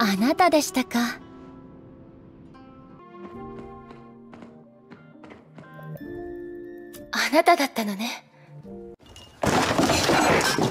あなたでしたか。あなただったのね。